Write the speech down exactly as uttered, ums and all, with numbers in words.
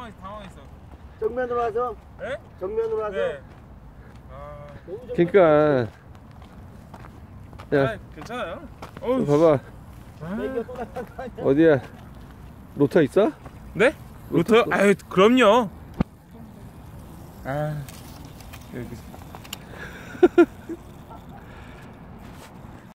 당황했어, 당황했어. 정면으로 와서? 네? 정면으로 와서? 네. 아, 그러니까 야, 아, 괜찮아요. 어우, 봐봐. 아. 어디야? 로터 있어? 네? 로터요? 아유, 그럼요. 아, 여기.